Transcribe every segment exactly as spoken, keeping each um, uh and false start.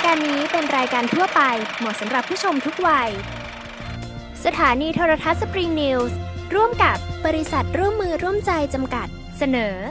การนี้เป็นรายการทั่วไปเหมาะสำหรับผู้ชมทุกวัยสถานีโทรทัศน์สปริงนิวส์ร่วมกับบริษัทร่วมมือร่วมใจจำกัดเสนอ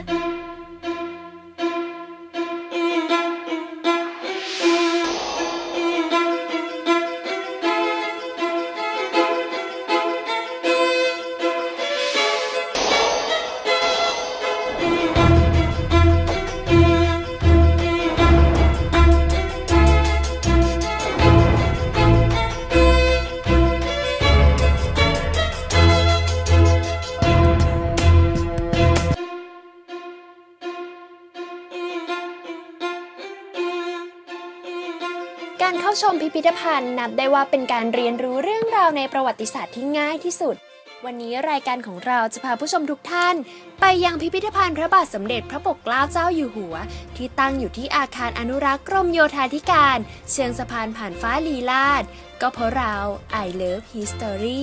การเข้าชมพิพิธภัณฑ์นับได้ว่าเป็นการเรียนรู้เรื่องราวในประวัติศาสตร์ที่ง่ายที่สุดวันนี้รายการของเราจะพาผู้ชมทุกท่านไปยังพิพิธภัณฑ์พระบาทสมเด็จพระปกเกล้าเจ้าอยู่หัวที่ตั้งอยู่ที่อาคารอนุรักษ์กรมโยธาธิการเชิงสะพานผ่านฟ้าลีลาศก็เพราะเรา I Love History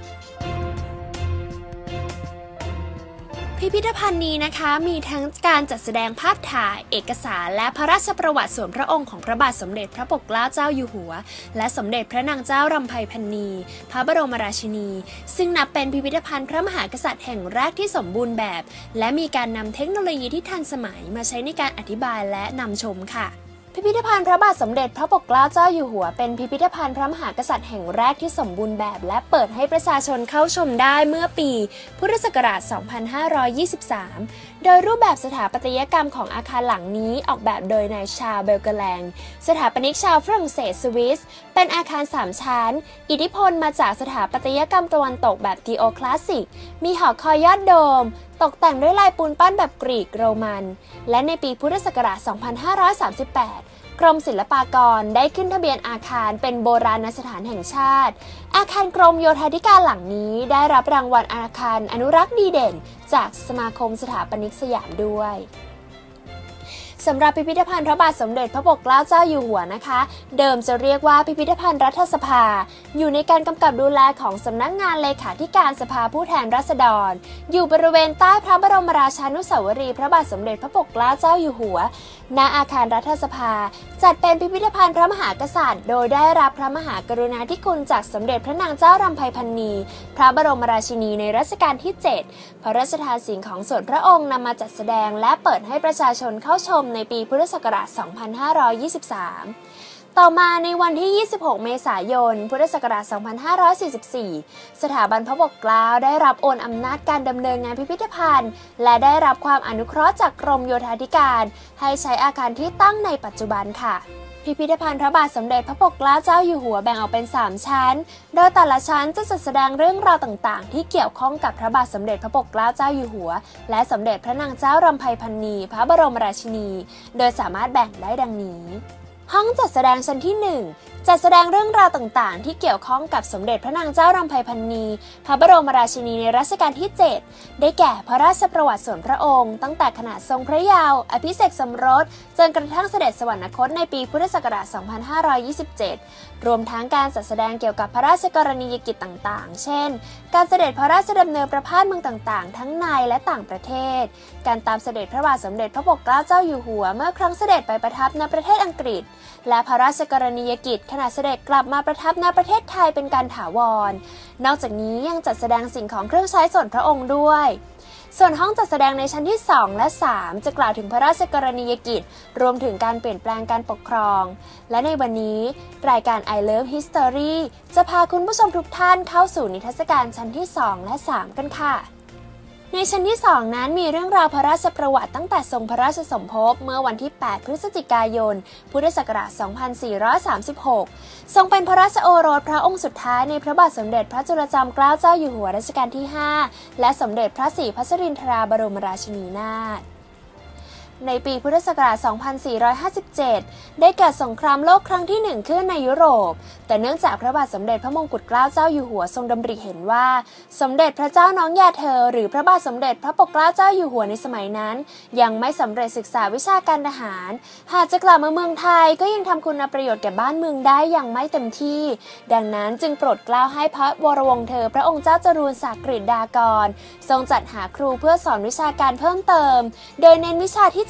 พิพิธภัณฑ์นี้นะคะมีทั้งการจัดแสดงภาพถ่ายเอกสารและพระราชประวัติส่วนพระองค์ของพระบาทสมเด็จพระปกเกล้าเจ้าอยู่หัวและสมเด็จพระนางเจ้ารำไพพรรณีพระบรมราชินีซึ่งนับเป็นพิพิธภัณฑ์พระมหากษัตริย์แห่งแรกที่สมบูรณ์แบบและมีการนำเทคโนโลยีที่ทันสมัยมาใช้ในการอธิบายและนำชมค่ะพิพิธภัณฑ์พระบาทสมเด็จพระปกเกล้าเจ้าอยู่หัวเป็นพิพิธภัณฑ์พระมหากษัตริย์แห่งแรกที่สมบูรณ์แบบและเปิดให้ประชาชนเข้าชมได้เมื่อปีพุทธศักราช สองพันห้าร้อยยี่สิบสาม โดยรูปแบบสถาปัตยกรรมของอาคารหลังนี้ออกแบบโดยนายชาเบลเกแลงสถาปนิกชาวฝรั่งเศสสวิสเป็นอาคารสามชั้นอิทธิพลมาจากสถาปัตยกรรมตะวันตกแบบนีโอคลาสสิกมีหอคอยยอดโดมตกแต่งด้วยลายปูนปั้นแบบกรีกโรมันและในปีพุทธศักราช สองพันห้าร้อยสามสิบแปดกรมศิลปากรได้ขึ้นทะเบียนอาคารเป็นโบราณสถานแห่งชาติอาคารกรมโยธาธิการหลังนี้ได้รับรางวัลอาคารอนุรักษ์ดีเด่นจากสมาคมสถาปนิกสยามด้วยสำหรับพิพิธภัณฑ์พระบาทสมเด็จพระปกเกล้าเจ้าอยู่หัวนะคะเดิมจะเรียกว่าพิพิธภัณฑ์รัฐสภาอยู่ในการกำกับดูแลของสำนักงานเลขาธิการสภาผู้แทนราษฎรอยู่บริเวณใต้พระบรมราชานุสาวรีย์พระบาทสมเด็จพระปกเกล้าเจ้าอยู่หัวณอาคารรัฐสภาจัดเป็นพิพิธภัณฑ์พระมหากษัตริย์โดยได้รับพระมหากรุณาธิคุณจากสมเด็จพระนางเจ้ารำไพพรรณีพระบรมราชินีในรัชกาลที่เจ็ดพระราชทานสิ่งของส่วนพระองค์นำมาจัดแสดงและเปิดให้ประชาชนเข้าชมในปีพุทธศักราช สองพันห้าร้อยยี่สิบสาม ต่อมาในวันที่ ยี่สิบหก เมษายน พุทธศักราช สองพันห้าร้อยสี่สิบสี่ สถาบันพระปกเกล้าได้รับโอนอำนาจการดำเนินงานพิพิธภัณฑ์และได้รับความอนุเคราะห์จากกรมโยธาธิการให้ใช้อาคารที่ตั้งในปัจจุบันค่ะพิพิธภัณฑ์พระบาทสมเด็จพระปกเกล้าเจ้าอยู่หัวแบ่งออกเป็นสามชั้นโดยแต่ละชั้นจะจัดแสดงเรื่องราวต่างๆที่เกี่ยวข้องกับพระบาทสมเด็จพระปกเกล้าเจ้าอยู่หัวและสมเด็จพระนางเจ้ารำไพพรรณีพระบรมราชินีโดยสามารถแบ่งได้ดังนี้ห้องจัดแสดงชั้นที่หนึ่งจัดแสดงเรื่องราวต่างๆที่เกี่ยวข้องกับสมเด็จพระนางเจ้ารำไพพรรณีพระบรมราชินีในรัชกาลที่เจ็ดได้แก่พระราชประวัติส่วนพระองค์ตั้งแต่ขณะทรงพระเยาว์อภิเษกสมรสจนกระทั่งเสด็จสวรรคตในปีพุทธศักราช สองพันห้าร้อยยี่สิบเจ็ด รวมทั้งการจัดแสดงเกี่ยวกับพระราชกรณียกิจต่างๆเช่นการเสด็จพระราชดำเนินประพาสเมืองต่างๆทั้งในและต่างประเทศการตามเสด็จพระบาทสมเด็จพระปกเกล้าเจ้าอยู่หัวเมื่อครั้งเสด็จไปประทับในประเทศอังกฤษและพระราชกรณียกิจขณะเสด็จกลับมาประทับในประเทศไทยเป็นการถาวรนอกจากนี้ยังจัดแสดงสิ่งของเครื่องใช้ส่วนพระองค์ด้วยส่วนห้องจัดแสดงในชั้นที่สองและสามจะกล่าวถึงพระราชกรณียกิจรวมถึงการเปลี่ยนแปลงการปกครองและในวันนี้รายการ I Love History จะพาคุณผู้ชมทุกท่านเข้าสู่นิทรรศการชั้นที่สองและสามกันค่ะในชั้นที่สองนั้นมีเรื่องราวพระราชประวัติตั้งแต่ทรงพระราชสมภพเมื่อวันที่ แปด พฤศจิกายน พุทธศักราช สองพันสี่ร้อยสามสิบหก ทรงเป็นพระราชโอรสพระองค์สุดท้ายในพระบาทสมเด็จพระจุลจอมเกล้าเจ้าอยู่หัวรัชกาลที่ ห้า และสมเด็จพระศรีพัชรินทราบรมราชินีนาถในปีพุทธศักราช สองพันสี่ร้อยห้าสิบเจ็ด ได้เกิดสงครามโลกครั้งที่หนึ่งขึ้นในยุโรปแต่เนื่องจากพระบาทสมเด็จพระมงกุฎเกล้าเจ้าอยู่หัวทรงดำริเห็นว่าสมเด็จพระเจ้าน้องยาเธอหรือพระบาทสมเด็จพระปกเกล้าเจ้าอยู่หัวในสมัยนั้นยังไม่สำเร็จศึกษาวิชาการทหารหากจะกลับมาเมืองไทยก็ยังทำคุณประโยชน์แก่บ้านเมืองได้อย่างไม่เต็มที่ดังนั้นจึงโปรดเกล้าให้พระวรวงศ์เธอพระองค์เจ้าจรูนศักดิ์กฤษฎากรทรงจัดหาครูเพื่อสอนวิชาการเพิ่มเติมโดยเน้นวิชาที่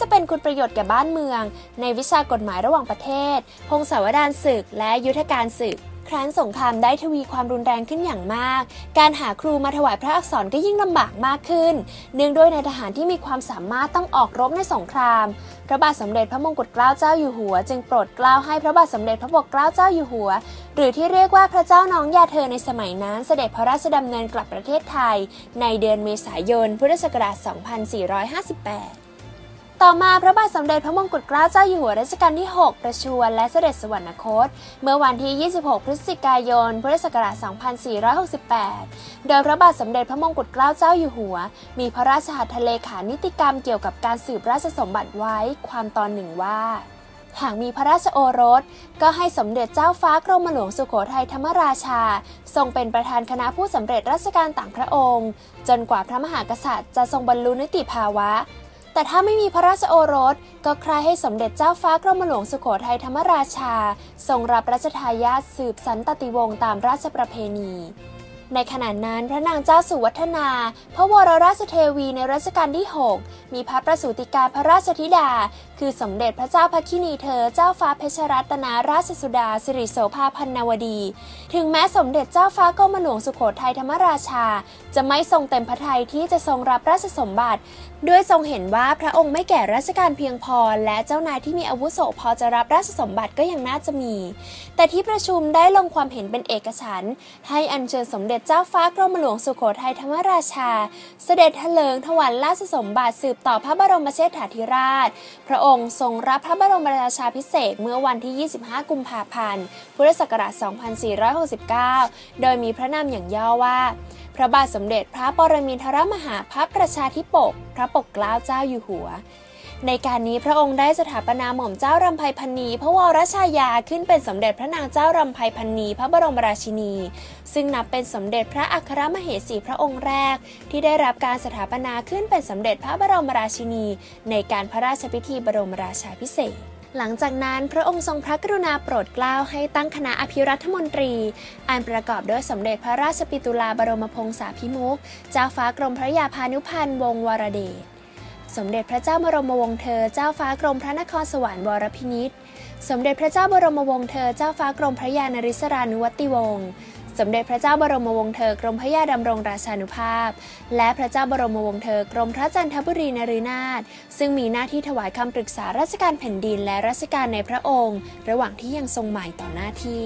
จะเป็นคุณประโยชน์แก่บ้านเมืองในวิชากฎหมายระหว่างประเทศพงศาวดารศึกและยุทธการศึกครั้นสงครามได้ทวีความรุนแรงขึ้นอย่างมากการหาครูมาถวายพระอักษรก็ยิ่งลำบากมากขึ้นเนื่องด้วยนายทหารที่มีความสามารถต้องออกรบในสงครามพระบาทสมเด็จพระมงกุฎเกล้าเจ้าอยู่หัวจึงโปรดเกล้าให้พระบาทสมเด็จพระปกเกล้าเจ้าอยู่หัวหรือที่เรียกว่าพระเจ้าน้องยาเธอในสมัยนั้นเสด็จพระราชดำเนินกลับประเทศไทยในเดือนเมษายนพุทธศักราช สองพันสี่ร้อยห้าสิบแปดต่อมาพระบาทสมเด็จพระมงกุฎเกล้าเจ้าอยู่หัวรัชกาลที่หกประชวรและเสด็จสวรรคตเมื่อวันที่ ยี่สิบหก พฤศจิกายน พุทธศักราช สองพันสี่ร้อยหกสิบแปด โดยพระบาทสมเด็จพระมงกุฎเกล้าเจ้าอยู่หัวมีพระราชหัตถเลขานิติกรรมเกี่ยวกับการสืบราชสมบัติไว้ความตอนหนึ่งว่าหากมีพระราชโอรสก็ให้สมเด็จเจ้าฟ้ากรมหลวงสุโขทัยธรรมราชาทรงเป็นประธานคณะผู้สำเร็จราชการต่างพระองค์จนกว่าพระมหากษัตริย์จะทรงบรรลุนิติภาวะแต่ถ้าไม่มีพระราชโอรสก็ใคร่ให้สมเด็จเจ้าฟ้ากรมหลวงสุโขทัยธรรมราชาทรงรับรัชทายาทสืบสันตติวงศ์ตามราชประเพณีในขณะนั้นพระนางเจ้าสุวัฒนาพระวรราชเทวีในรัชกาลที่หกมีพระประสูติกาพระราชธิดาคือสมเด็จพระเจ้าพระคินีเธอเจ้าฟ้าเพชรรัตนาราชสุดาสิริโสภาพันนวดีถึงแม้สมเด็จเจ้าฟ้ากรมหลวงสุโขทัยธรรมราชาจะไม่ทรงเต็มพระทัยที่จะทรงรับราชสมบัติด้วยทรงเห็นว่าพระองค์ไม่แก่ราชการเพียงพอและเจ้านายที่มีอาวุโสพอจะรับราชสมบัติก็ยังน่าจะมีแต่ที่ประชุมได้ลงความเห็นเป็นเอกฉันท์ให้อัญเชิญสมเด็จเจ้าฟ้ากรมหลวงสุโขทัยธรรมราชาเสด็จเถลิงถวัลย์ราชสมบัติสืบต่อพระบรมเชษฐาธิราชพระองค์ทรงรับพระบรมราชาภิเษกเมื่อวันที่ ยี่สิบห้า กุมภาพันธ์ พุทธศักราช สองพันสี่ร้อยหกสิบเก้า โดยมีพระนามอย่างย่อว่าพระบาทสมเด็จพระปรมินทรมหาภาคประชาธิปกพระปกเกล้าเจ้าอยู่หัวในการนี้พระองค์ได้สถาปนาหม่อมเจ้ารำไพพรรณีพระวรชายาขึ้นเป็นสมเด็จพระนางเจ้ารำไพพรรณีพระบรมราชินีซึ่งนับเป็นสมเด็จพระอัครมเหสีพระองค์แรกที่ได้รับการสถาปนาขึ้นเป็นสมเด็จพระบรมราชินีในการพระราชพิธีบรมราชาภิเษกหลังจากนั้นพระองค์ทรงพระกรุณาโปรดเกล้าให้ตั้งคณะอภิรัฐมนตรีอันประกอบด้วยสมเด็จพระราชปิตุลาบรมพงศาภิมุขเจ้าฟ้ากรมพระยาพานุพันธ์วงศ์วรเดชสมเด็จพระเจ้าบรมวงศ์เธอเจ้าฟ้ากรมพระนครสวรรค์วรพินิจสมเด็จพระเจ้าบรมวงศ์เธอเจ้าฟ้ากรมพระยานริศรานุวัติวงศ์สมเด็จพระเจ้าบรมวงศ์เธอกรมพระยาดำรงราชานุภาพและพระเจ้าบรมวงศ์เธอกรมพระจันทบุรีนฤนาถซึ่งมีหน้าที่ถวายคำปรึกษาราชการแผ่นดินและราชการในพระองค์ระหว่างที่ยังทรงใหม่ต่อหน้าที่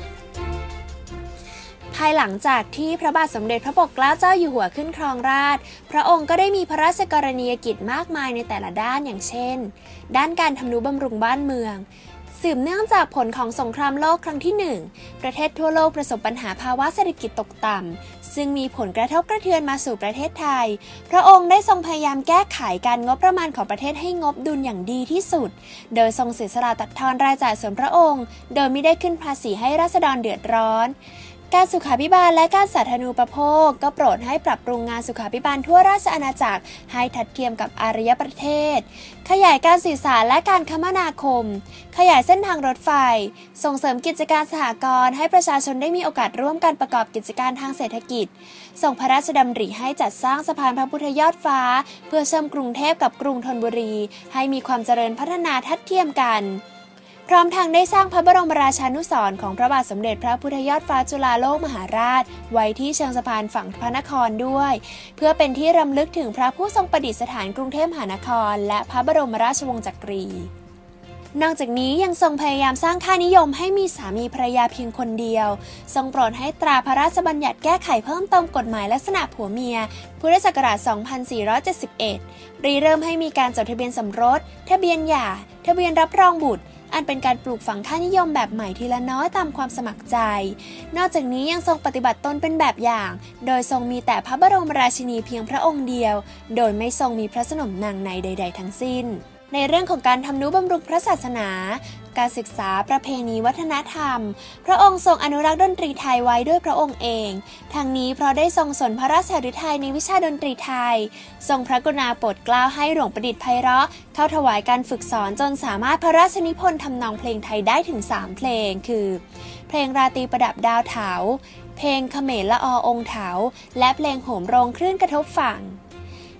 ภายหลังจากที่พระบาทสมเด็จพระปกเกล้าเจ้าอยู่หัวขึ้นครองราชย์พระองค์ก็ได้มีพระราชกรณียกิจมากมายในแต่ละด้านอย่างเช่นด้านการทำนุบำรุงบ้านเมืองสืบเนื่องจากผลของสงครามโลกครั้งที่หนึ่งประเทศทั่วโลกประสบปัญหาภาวะเศรษฐกิจตกต่ำซึ่งมีผลกระทบกระเทือนมาสู่ประเทศไทยพระองค์ได้ทรงพยายามแก้ไขการงบประมาณของประเทศให้งบดุลอย่างดีที่สุดโดยทรงเสียสละตัดทอนรายจ่ายส่วนพระองค์โดยไม่ได้ขึ้นภาษีให้ราษฎรเดือดร้อนการสุขาภิบาลและการสาธารณูปโภคก็โปรดให้ปรับปรุงงานสุขาภิบาลทั่วราชอาณาจักรให้ทัดเทียมกับอารยประเทศขยายการสื่อสารและการคมนาคมขยายเส้นทางรถไฟส่งเสริมกิจการสหกรณ์ให้ประชาชนได้มีโอกาสร่วมกันประกอบกิจการทางเศรษฐกิจส่งพระราชดำริให้จัดสร้างสะพานพระพุทธยอดฟ้าเพื่อเชื่อมกรุงเทพกับกรุงธนบุรีให้มีความเจริญพัฒนาทัดเทียมกันพร้อมทั้งได้สร้างพระบรมราชานุสรณ์ของพระบาทสมเด็จพระพุทธยอดฟ้าจุฬาโลกมหาราชไว้ที่เชิงสะพานฝั่งพระนครด้วยเพื่อเป็นที่รำลึกถึงพระผู้ทรงประดิษฐานกรุงเทพมหานครและพระบรมราชวงศ์จักรีนอกจากนี้ยังทรงพยายามสร้างค่านิยมให้มีสามีภรรยาเพียงคนเดียวทรงโปรดให้ตราพระราชบัญญัติแก้ไขเพิ่มเติมกฎหมายลักษณะผัวเมียพุทธศักราช สองพันสี่ร้อยเจ็ดสิบเอ็ด ริเริ่มให้มีการจดทะเบียนสมรสทะเบียนหย่าทะเบียนรับรองบุตรอันเป็นการปลูกฝังค่านิยมแบบใหม่ทีละน้อยตามความสมัครใจนอกจากนี้ยังทรงปฏิบัติตนเป็นแบบอย่างโดยทรงมีแต่พระบรมราชินีเพียงพระองค์เดียวโดยไม่ทรงมีพระสนมนางในใดๆทั้งสิ้นในเรื่องของการทำนุบำรุงพระศาสนาการศึกษาประเพณีวัฒนธรรมพระองค์ทรงอนุรักษ์ดนตรีไทยไว้ด้วยพระองค์เองทั้งนี้เพราะได้ทรงสนพระราชฤทัยในวิชาดนตรีไทยทรงพระกรุณาโปรดเกล้าให้หลวงประดิษฐ์ไพเราะเข้าถวายการฝึกสอนจนสามารถพระราชนิพนธ์ทำนองเพลงไทยได้ถึงสามเพลงคือเพลงราตรีประดับดาวเถาเพลงเขมรละออองค์เถาและเพลงโหมโรงคลื่นกระทบฝั่ง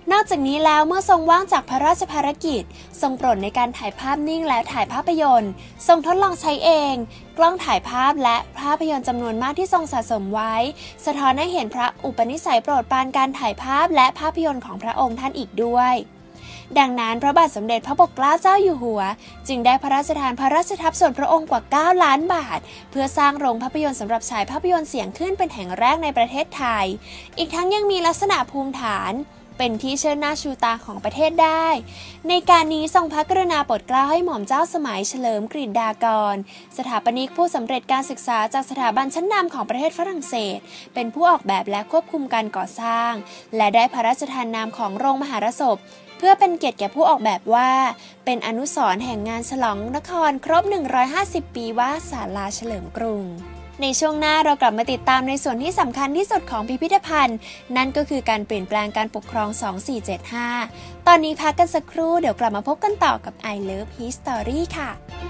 นอกจากนี้แล้วเมื่อทรงว่างจากพระราชภารกิจทรงโปรดในการถ่ายภาพนิ่งและถ่ายภาพยนตร์ทรงทดลองใช้เองกล้องถ่ายภาพและภาพยนตร์จำนวนมากที่ทรงสะสมไว้สะท้อนให้เห็นพระอุปนิสัยโปรดปรานการถ่ายภาพและภาพยนตร์ของพระองค์ท่านอีกด้วยดังนั้นพระบาทสมเด็จพระปกเกล้าเจ้าอยู่หัวจึงได้พระราชทานพระราชทรัพย์ส่วนพระองค์กว่าเก้าล้านบาทเพื่อสร้างโรงภาพยนตร์สำหรับฉายภาพยนตร์เสียงขึ้นเป็นแห่งแรกในประเทศไทยอีกทั้งยังมีลักษณะภูมิฐานเป็นที่เชิดหน้าชูตาของประเทศได้ในการนี้ทรงพระกรุณาโปรดเกล้าให้หม่อมเจ้าสมัยเฉลิมกฤษฎากรสถาปนิกผู้สำเร็จการศึกษาจากสถาบันชั้นนำของประเทศฝรั่งเศสเป็นผู้ออกแบบและควบคุมการก่อสร้างและได้พระราชทานนามของโรงมหรสพเพื่อเป็นเกียรติแก่ผู้ออกแบบว่าเป็นอนุสรณ์แห่งงานฉลองนครครบหนึ่งร้อยห้าสิบปีว่าศาลาเฉลิมกรุงในช่วงหน้าเรากลับมาติดตามในส่วนที่สำคัญที่สุดของพิพิธภัณฑ์นั่นก็คือการเปลี่ยนแปลงการปกครองสองสี่เจ็ดห้าตอนนี้พักกันสักครู่เดี๋ยวกลับมาพบกันต่อกับ I Love History ค่ะ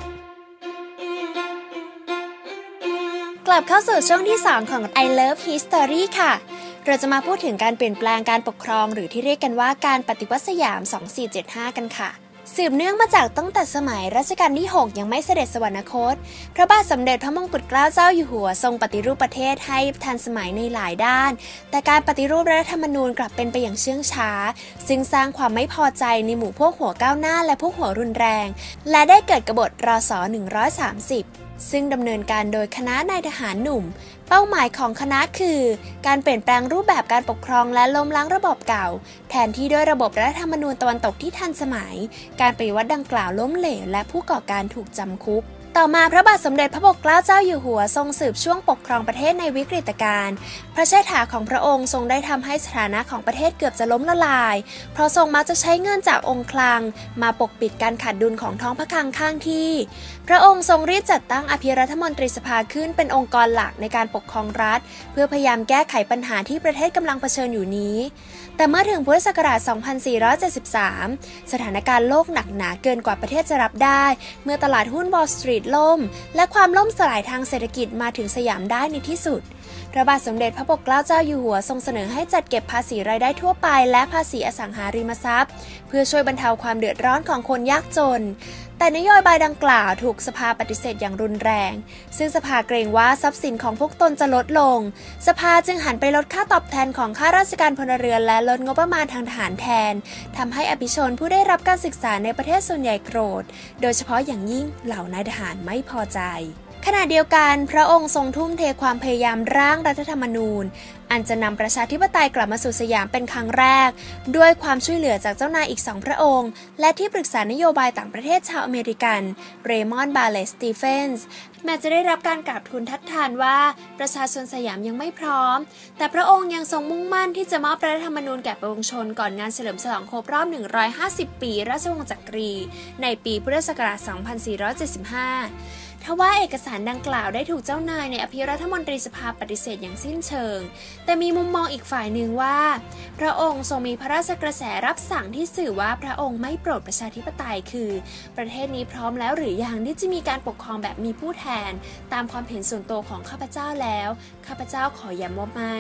กลับเข้าสู่ช่วงที่สองของ I Love History ค่ะเราจะมาพูดถึงการเปลี่ยนแปลงการปกครองหรือที่เรียกกันว่าการปฏิวัติสยามสองสี่เจ็ดห้ากันค่ะสืบเนื่องมาจากตั้งแต่สมัยรัชกาลที่หกยังไม่เสด็จสวรรคตพระบาทสมเด็จพระมงกุฎเกล้าเจ้าอยู่หัวทรงปฏิรูปประเทศให้ทันสมัยในหลายด้านแต่การปฏิรูปรัฐธรรมนูญกลับเป็นไปอย่างเชื่องช้าซึ่งสร้างความไม่พอใจในหมู่พวกหัวก้าวหน้าและพวกหัวรุนแรงและได้เกิดกบฏรศหนึ่งร้อยสามสิบซึ่งดำเนินการโดยคณะนายทหารหนุ่มเป้าหมายของคณะคือการเปลี่ยนแปลงรูปแบบการปกครองและล้มล้างระบบเก่าแทนที่ด้วยระบบรัฐธรรมนูญตะวันตกที่ทันสมัยการปฏิวัติดังกล่าวล้มเหลวและผู้ก่อการถูกจำคุกต่อมาพระบาทสมเด็จพระปกเกล้าเจ้าอยู่หัวทรงสืบช่วงปกครองประเทศในวิกฤตการณ์พระเชษฐาของพระองค์ทรงได้ทำให้สถานะของประเทศเกือบจะล้มละลายเพราะทรงมักจะใช้เงินจากองค์คลังมาปกปิดการขาดดุลของท้องพระคลังข้างที่พระองค์ทรงรีบจัดตั้งอภิรัฐมนตรีสภาขึ้นเป็นองค์กรหลักในการปกครองรัฐเพื่อพยายามแก้ไขปัญหาที่ประเทศกำลังเผชิญอยู่นี้แต่เมื่อถึงพุทธศักราช สองพันสี่ร้อยเจ็ดสิบสาม สถานการณ์โลกหนักหนาเกินกว่าประเทศจะรับได้เมื่อตลาดหุ้นวอลล์สตรีทล่มและความล่มสลายทางเศรษฐกิจมาถึงสยามได้ในที่สุดพระบาทสมเด็จพระปกเกล้าเจ้าอยู่หัวทรงเสนอให้จัดเก็บภาษีรายได้ทั่วไปและภาษีอสังหาริมทรัพย์เพื่อช่วยบรรเทาความเดือดร้อนของคนยากจนแต่นโยบายดังกล่าวถูกสภาปฏิเสธอย่างรุนแรงซึ่งสภาเกรงว่าทรัพย์สินของพวกตนจะลดลงสภาจึงหันไปลดค่าตอบแทนของข้าราชการพลเรือนและลดงบประมาณทางทหารแทนทำให้อภิชนผู้ได้รับการศึกษาในประเทศส่วนใหญ่โกรธโดยเฉพาะอย่างยิ่งเหล่านายทหารไม่พอใจขณะเดียวกันพระองค์ทรงทุ่มเทความพยายามร่างรัฐธรรมนูญอันจะนำประชาธิปไตยกลับมาสู่สยามเป็นครั้งแรกด้วยความช่วยเหลือจากเจ้านายอีกสองพระองค์และที่ปรึกษานโยบายต่างประเทศชาวอเมริกันเรมอนด์บาเลสตีเฟนส์แม้จะได้รับการกราบทูลทัดทานว่าประชาชนสยามยังไม่พร้อมแต่พระองค์ยังทรงมุ่งมั่นที่จะมอบรัฐธรรมนูญแก่ปวงชนก่อนงานเฉลิมฉลองครบรอบหนึ่งร้อยห้าสิบปีราชวงศ์จักรีในปีพุทธศักราช สองพันสี่ร้อยเจ็ดสิบห้าทว่าเอกสารดังกล่าวได้ถูกเจ้านายในอภิรัฐมนตรีสภาปฏิเสธอย่างสิ้นเชิงแต่มีมุมมองอีกฝ่ายหนึ่งว่าพระองค์ทรงมีพระราชกระแสรับสั่งที่สื่อว่าพระองค์ไม่โปรดประชาธิปไตยคือประเทศนี้พร้อมแล้วหรือยังที่จะมีการปกครองแบบมีผู้แทนตามความเห็นส่วนตัวของข้าพเจ้าแล้วข้าพเจ้าขอย้ำว่าไม่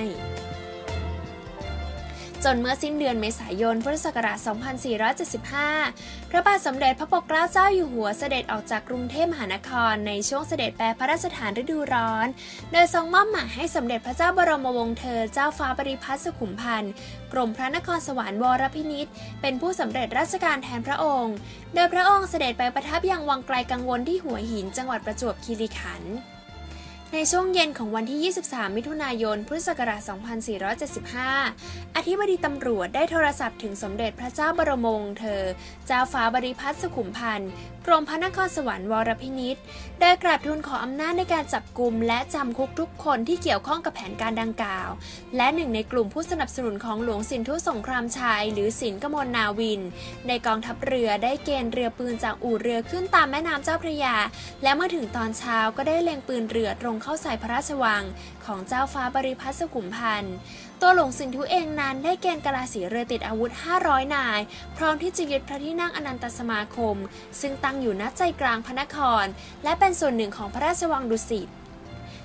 จนเมื่อสิ้นเดือนเมษายนพุทธศักราช สองพันสี่ร้อยเจ็ดสิบห้า พระบาทสมเด็จพระปกเกล้าเจ้าอยู่หัวเสด็จออกจากกรุงเทพมหานครในช่วงเสด็จแปรพระราชทานฤดูร้อนโดยทรงมอบหมายให้สมเด็จพระเจ้าบรมวงศ์เธอเจ้าฟ้าบริพัตรสุขุมพันธ์กรมพระนครสวรรค์วรพินิจเป็นผู้สำเร็จราชการแทนพระองค์โดยพระองค์เสด็จไปประทับยังวังไกลกังวลที่หัวหินจังหวัดประจวบคีรีขันธ์ในช่วงเย็นของวันที่ ยี่สิบสาม มิถุนายน พุทธศักราช สองพันสี่ร้อยเจ็ดสิบห้า อธิบดีตำรวจได้โทรศัพท์ถึงสมเด็จพระเจ้าบรมวงศ์เธอเจ้าฟ้าบริพัตรสุขุมพันธ์กรมพระนครสวรรค์วรพินิจได้กราบทูลขออำนาจในการจับกุมและจำคุกทุกคนที่เกี่ยวข้องกับแผนการดังกล่าวและหนึ่งในกลุ่มผู้สนับสนุนของหลวงสินธุสงครามชัยหรือสินกมลนาวินในกองทัพเรือได้เกณฑ์เรือปืนจากอู่เรือขึ้นตามแม่น้ำเจ้าพระยาและเมื่อถึงตอนเช้าก็ได้เล็งปืนเรือตรงเข้าใส่พระราชวังของเจ้าฟ้าบริพัตรสุขุมพันธ์ตัวหลวงสินธุเองนั้นได้เกณฑ์กะลาสีเรือติดอาวุธห้าร้อยนายพร้อมที่จะยึดพระที่นั่งอนันตสมาคมซึ่งตั้งอยู่ณใจกลางพระนครและเป็นส่วนหนึ่งของพระราชวังดุสิต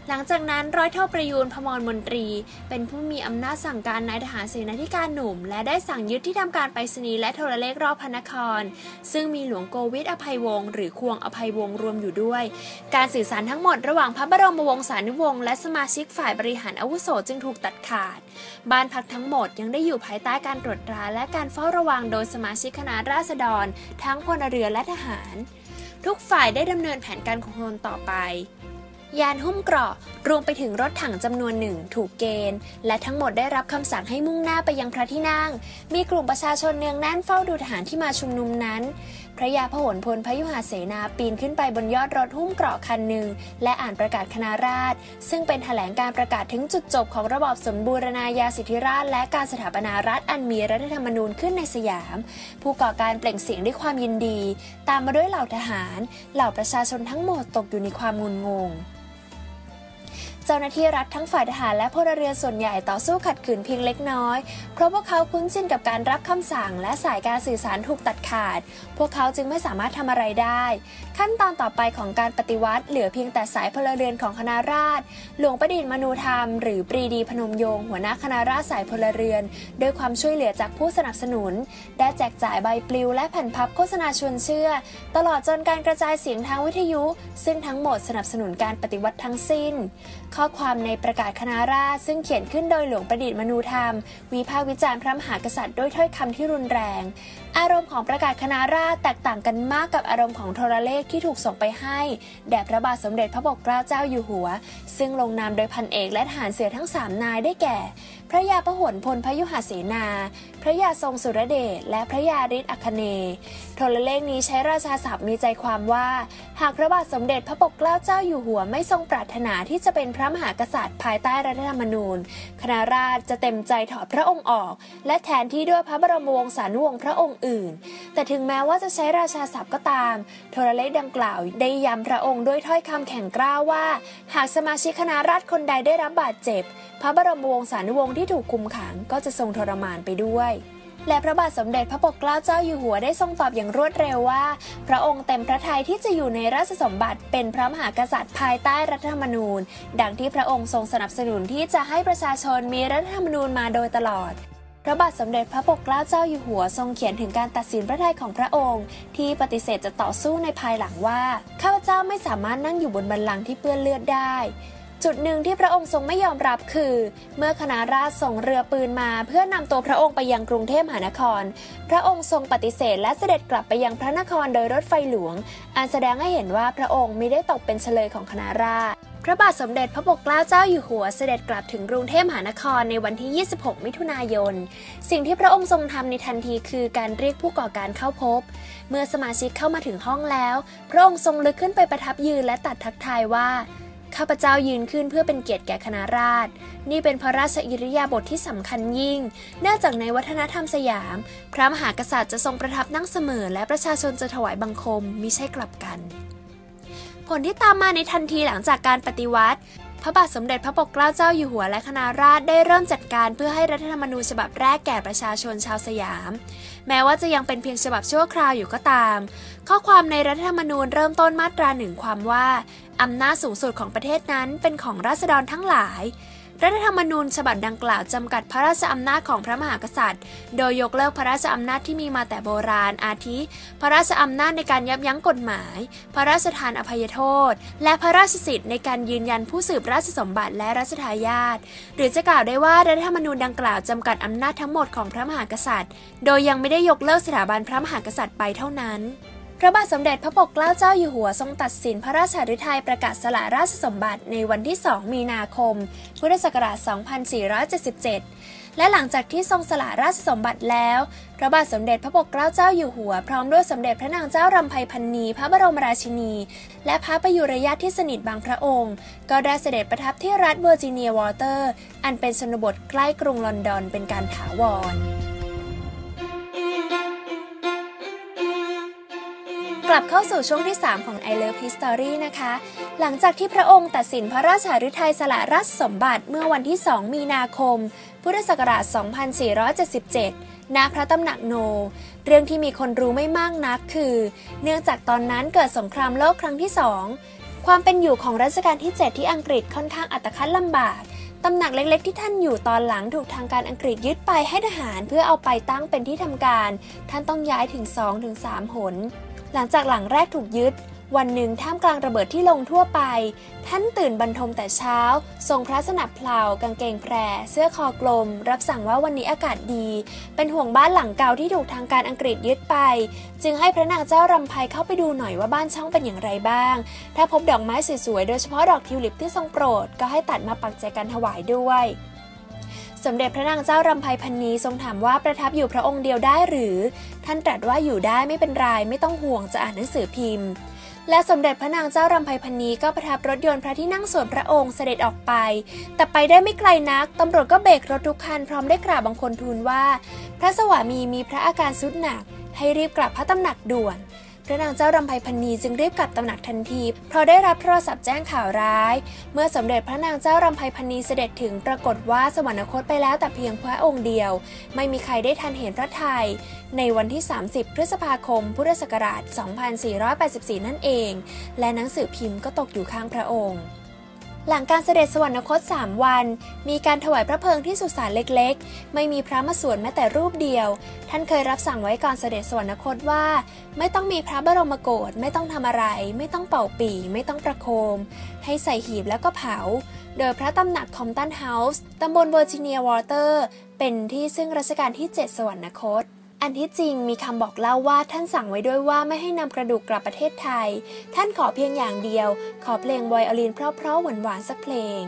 หลังจากนั้นร้อยโทประยูรพมรมนตรีเป็นผู้มีอำนาจสั่งการนายทหารเสนาธิการหนุ่มและได้สั่งยึดที่ทำการไปรษณีย์และโทรเลขรอบพระนครซึ่งมีหลวงโกวิทอภัยวงศ์หรือควงอภัยวงศ์รวมอยู่ด้วยการสื่อสารทั้งหมดระหว่างพระบรมวงศานุวงศ์และสมาชิกฝ่ายบริหารอาวุโสจึงถูกตัดขาดบ้านพักทั้งหมดยังได้อยู่ภายใต้การตรวจตราและการเฝ้าระวังโดยสมาชิกคณะราษฎรทั้งพลเรือนและทหารทุกฝ่ายได้ดำเนินแผนการคงทนต่อไปยานหุ้มเกราะรวมไปถึงรถถังจำนวนหนึ่งถูกเกณฑ์และทั้งหมดได้รับคำสั่งให้มุ่งหน้าไปยังพระที่นั่งมีกลุ่มประชาชนเนืองแน่นเฝ้าดูทหารที่มาชุมนุมนั้นพระยาพหลพลพยุหเสนาปีนขึ้นไปบนยอดรถหุ้มเกราะคันหนึ่งและอ่านประกาศคณะราษฎรซึ่งเป็นแถลงการประกาศถึงจุดจบของระบอบสมบูรณาญาสิทธิราชย์และการสถาปนารัฐอันมีรัฐธรรมนูญขึ้นในสยามผู้ก่อการเปล่งเสียงด้วยความยินดีตามมาด้วยเหล่าทหารเหล่าประชาชนทั้งหมดตกอยู่ในความงุนงงเจ้าหน้าที่รัฐทั้งฝ่ายทหารและพลเรือนส่วนใหญ่ต่อสู้ขัดขืนเพียงเล็กน้อยเพราะพวกเขาคุ้นชินกับการรับคำสั่งและสายการสื่อสารถูกตัดขาดพวกเขาจึงไม่สามารถทำอะไรได้ขั้นตอนต่อไปของการปฏิวัติเหลือเพียงแต่สายพลเรือนของคณะราษฎรหลวงประดิษฐ์มนูธรรมหรือปรีดีพนมยงค์หัวหน้าคณะราษฎรสายพลเรือนด้วยความช่วยเหลือจากผู้สนับสนุนได้แจกจ่ายใบปลิวและแผ่นพับโฆษณาชวนเชื่อตลอดจนการกระจายเสียงทางวิทยุซึ่งทั้งหมดสนับสนุนการปฏิวัติทั้งสิ้นข้อความในประกาศคณะราษฎรซึ่งเขียนขึ้นโดยหลวงประดิษฐ์มนูธรรมวิพากษ์วิจารณ์พระมหากษัตริย์ด้วยถ้อยคำที่รุนแรงอารมณ์ของประกาศคณะราษฎรแตกต่างกันมากกับอารมณ์ของโทรเลขที่ถูกส่งไปให้แด่พระบาทสมเด็จพระปกเกล้าเจ้าอยู่หัวซึ่งลงนามโดยพันเอกและทหารเสือทั้งสามนายได้แก่พระยาพหลพลพยุหเสนาพระยาทรงสุรเดชและพระยาฤทธิ์อัคเนย์โทรเลขนี้ใช้ราชาศัพท์มีใจความว่าหากพระบาทสมเด็จพระปกเกล้าเจ้าอยู่หัวไม่ทรงปรารถนาที่จะเป็นพระมหากษัตริย์ภายใต้รัฐธรรมนูญคณะราษฎรจะเต็มใจถอดพระองค์ออกและแทนที่ด้วยพระบรมวงศานุวงศ์พระองค์อื่นแต่ถึงแม้ว่าจะใช้ราชาศัพท์ก็ตามโทรเลขดังกล่าวได้ย้ำพระองค์ด้วยถ้อยคำแข็งกร้าวว่าหากสมาชิกคณะราษฎรคนใดได้รับบาดเจ็บพระบรมวงศานุวงศ์ที่ถูกคุมขังก็จะทรงทรมานไปด้วยและพระบาทสมเด็จพระปกเกล้าเจ้าอยู่หัวได้ทรงตอบอย่างรวดเร็วว่าพระองค์เต็มพระทัยที่จะอยู่ในราชสมบัติเป็นพระมหากษัตริย์ภายใต้รัฐธรรมนูญดังที่พระองค์ทรงสนับสนุนที่จะให้ประชาชนมีรัฐธรรมนูญมาโดยตลอดพระบาทสมเด็จพระปกเกล้าเจ้าอยู่หัวทรงเขียนถึงการตัดสินพระทัยของพระองค์ที่ปฏิเสธจะต่อสู้ในภายหลังว่าข้าพเจ้าไม่สามารถนั่งอยู่บนบัลลังก์ที่เปื้อนเลือดได้จุดหนึ่งที่พระองค์ทรงไม่ยอมรับคือเมื่อคณะราษฎรส่งเรือปืนมาเพื่อนำตัวพระองค์ไปยังกรุงเทพมหานครพระองค์ทรงปฏิเสธและเสด็จกลับไปยังพระนครโดยรถไฟหลวงอันแสดงให้เห็นว่าพระองค์มิได้ตกเป็นเฉลยของคณะราษฎรพระบาทสมเด็จพระปกเกล้าเจ้าอยู่หัวเสด็จกลับถึงกรุงเทพมหานครในวันที่ยี่สิบหกมิถุนายนสิ่งที่พระองค์ทรงทำในทันทีคือการเรียกผู้ก่อการเข้าพบเมื่อสมาชิกเข้ามาถึงห้องแล้วพระองค์ทรงลุกขึ้นไปประทับยืนและตรัสทักทายว่าข้าพเจ้ายืนขึ้นเพื่อเป็นเกียรติแก่คณะราษฎรนี่เป็นพระราชอิริยาบถ ที่สำคัญยิ่งเนื่องจากในวัฒนธรรมสยามพระมหากษัตริย์จะทรงประทับนั่งเสมอและประชาชนจะถวายบังคมมิใช่กลับกันผลที่ตามมาในทันทีหลังจากการปฏิวัติพระบาทสมเด็จพระปกเกล้าเจ้าอยู่หัวและคณะราษฎรได้เริ่มจัดการเพื่อให้รัฐธรรมนูญฉบับแรกแก่ประชาชนชาวสยามแม้ว่าจะยังเป็นเพียงฉบับชั่วคราวอยู่ก็ตามข้อความในรัฐธรรมนูญเริ่มต้นมาตราหนึ่งความว่าอำนาจสูงสุดของประเทศนั้นเป็นของราษฎรทั้งหลายรัฐธรรมนูญฉบับดังกล่าวจำกัดพระราชอำนาจของพระมหากษัตริย์โดยยกเลิกพระราชอำนาจที่มีมาแต่โบราณอาทิพระราชอำนาจในการยับยั้งกฎหมายพระราชทานอภัยโทษและพระราชสิทธิ์ในการยืนยันผู้สืบราชสมบัติและรัชทายาทหรือจะกล่าวได้ว่ารัฐธรรมนูญดังกล่าวจำกัดอำนาจทั้งหมดของพระมหากษัตริย์โดยยังไม่ได้ยกเลิกสถาบันพระมหากษัตริย์ไปเท่านั้นพระบาทสมเด็จพระปกเกล้าเจ้าอยู่หัวทรงตัดสินพระราชฤทัยประกาศสละราชสมบัติในวันที่สองมีนาคมพุทธศักราชสองพันสี่ร้อยเจ็ดสิบเจ็ดและหลังจากที่ทรงสละราชสมบัติแล้วพระบาทสมเด็จพระปกเกล้าเจ้าอยู่หัวพร้อมด้วยสมเด็จพระนางเจ้ารำไพพรรณีพระบรมราชินีและพระประยุรญาติที่สนิทบางพระองค์ก็ได้เสด็จประทับที่รัฐเวอร์จิเนียวอเตอร์อันเป็นชนบทใกล้กรุงลอนดอนเป็นการถาวรกลับเข้าสู่ช่วงที่สามของ I Love History นะคะหลังจากที่พระองค์ตัดสินพระราชฤทัยสละราชสมบัติเมื่อวันที่สองมีนาคมพุทธศักราชสองพันสี่ร้อยเจ็ดสิบเจ็ดณพระตำหนักโนเรื่องที่มีคนรู้ไม่มากนักคือเนื่องจากตอนนั้นเกิดสงครามโลกครั้งที่สองคความเป็นอยู่ของรัชกาลที่เจ็ดที่อังกฤษค่อนข้างอัตคัดลำบากตำหนักเล็กๆที่ท่านอยู่ตอนหลังถูกทางการอังกฤษยึดไปให้ทหารเพื่อเอาไปตั้งเป็นที่ทำการท่านต้องย้ายถึง สองถึงสาม หนหลังจากหลังแรกถูกยึดวันหนึ่งท่ามกลางระเบิดที่ลงทั่วไปท่านตื่นบรรทมแต่เช้าทรงพระสนับเพลากางเกงแพรเสื้อคอกลมรับสั่งว่าวันนี้อากาศดีเป็นห่วงบ้านหลังเก่าที่ถูกทางการอังกฤษยึดไปจึงให้พระนางเจ้ารำไพเข้าไปดูหน่อยว่าบ้านช่องเป็นอย่างไรบ้างถ้าพบดอกไม้สวยๆโดยเฉพาะดอกทิวลิปที่ทรงโปรดก็ให้ตัดมาปักใจกันถวายด้วยสมเด็จพระนางเจ้ารำไพพรรณีทรงถามว่าประทับอยู่พระองค์เดียวได้หรือท่านตรัสว่าอยู่ได้ไม่เป็นไรไม่ต้องห่วงจะอ่านหนังสือพิมพ์และสมเด็จพระนางเจ้ารำไพพรรณีก็ประทับรถยนต์พระที่นั่งส่วนพระองค์เสด็จออกไปแต่ไปได้ไม่ไกลนักตำรวจก็เบรกรถทุกคันพร้อมได้กราบบังคมทูลว่าพระสวามีมีพระอาการทรุดหนักให้รีบกลับพระตำหนักด่วนพระนางเจ้ารำไพพรรณีจึงรีบกลับตำหนักทันทีเพราะได้รับโทรศัพท์แจ้งข่าวร้ายเมื่อสมเด็จพระนางเจ้ารำไพพรรณีเสด็จถึงปรากฏว่าสวรรคตไปแล้วแต่เพียงพระองค์เดียวไม่มีใครได้ทันเห็นพระทัยในวันที่สามสิบพฤษภาคมพุทธศักราชสองพันสี่ร้อยแปดสิบสี่นั่นเองและหนังสือพิมพ์ก็ตกอยู่ข้างพระองค์หลังการเสด็จสวรรคตสามวันมีการถวายพระเพลิงที่สุสานเล็กๆไม่มีพระมาสวดแม้แต่รูปเดียวท่านเคยรับสั่งไว้ก่อนเสด็จสวรรคตว่าไม่ต้องมีพระบรมโกศไม่ต้องทำอะไรไม่ต้องเป่าปี่ไม่ต้องประโคมให้ใส่หีบแล้วก็เผาโดยพระตำหนักคอมตันเฮาส์ตำบลเวอร์จิเนียวอเตอร์เป็นที่ซึ่งรัชกาลที่เจ็ดสวรรคตอันที่จริงมีคำบอกเล่าว่าท่านสั่งไว้ด้วยว่าไม่ให้นำกระดูกกลับประเทศไทยท่านขอเพียงอย่างเดียวขอเพลงไวโอลินเพราะๆหวานๆสักเพลง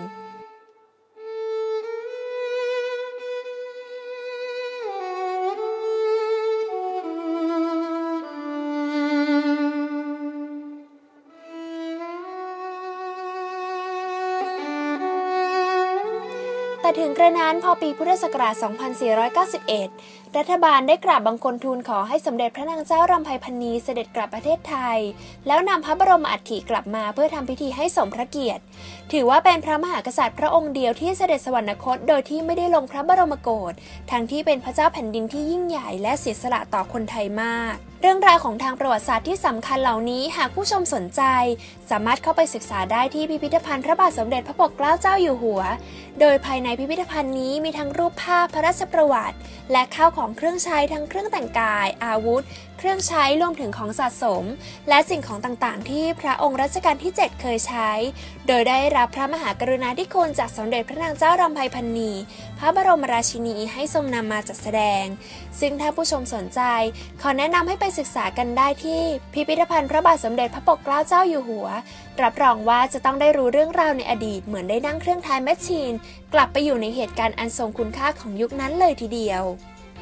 แต่ถึงกระนั้นพอปีพุทธศักราช สองพันสี่ร้อยเก้าสิบเอ็ด รัฐบาลได้กราบบังคมทูลขอให้สมเด็จพระนางเจ้ารำไพพรรณีเสด็จกลับประเทศไทยแล้วนำพระบรมอัฐิกลับมาเพื่อทำพิธีให้สมพระเกียรติถือว่าเป็นพระมหากษัตริย์พระองค์เดียวที่เสด็จสวรรคตโดยที่ไม่ได้ลงพระบรมโกศทั้งที่เป็นพระเจ้าแผ่นดินที่ยิ่งใหญ่และเสียสละต่อคนไทยมากเรื่องราวของทางประวัติศาสตร์ที่สำคัญเหล่านี้หากผู้ชมสนใจสามารถเข้าไปศึกษาได้ที่พิพิธภัณฑ์พระบาทสมเด็จพระปกเกล้าเจ้าอยู่หัวโดยภายในพิพิธภัณฑ์นี้มีทั้งรูปภาพพระราชประวัติและข้าวของเครื่องใช้ทั้งเครื่องแต่งกายอาวุธเครื่องใช้รวมถึงของสะสมและสิ่งของต่างๆที่พระองค์รัชกาลที่เจ็ดเคยใช้โดยได้รับพระมหากรุณาธิคุณจากสมเด็จพระนางเจ้ารำไพพรรณีพระบรมราชินีให้ทรงนำมาจัดแสดงซึ่งถ้าผู้ชมสนใจขอแนะนำให้ไปศึกษากันได้ที่พิพิธภัณฑ์พระบาทสมเด็จพระปกเกล้าเจ้าอยู่หัวรับรองว่าจะต้องได้รู้เรื่องราวในอดีตเหมือนได้นั่งเครื่องไทม์แมชชีนกลับไปอยู่ในเหตุการณ์อันทรงคุณค่าของยุคนั้นเลยทีเดียว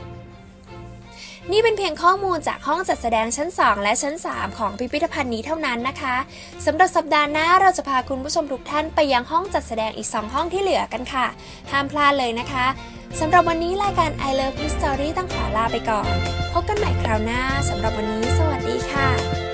นี่เป็นเพียงข้อมูลจากห้องจัดแสดงชั้นสองและชั้นสามของพิพิธภัณฑ์นี้เท่านั้นนะคะสำหรับสัปดาห์หน้าเราจะพาคุณผู้ชมทุกท่านไปยังห้องจัดแสดงอีกสองห้องที่เหลือกันค่ะห้ามพลาดเลยนะคะสำหรับวันนี้รายการ I Love History ต้องขอลาไปก่อนพบกันใหม่คราวหน้าสำหรับวันนี้สวัสดีค่ะ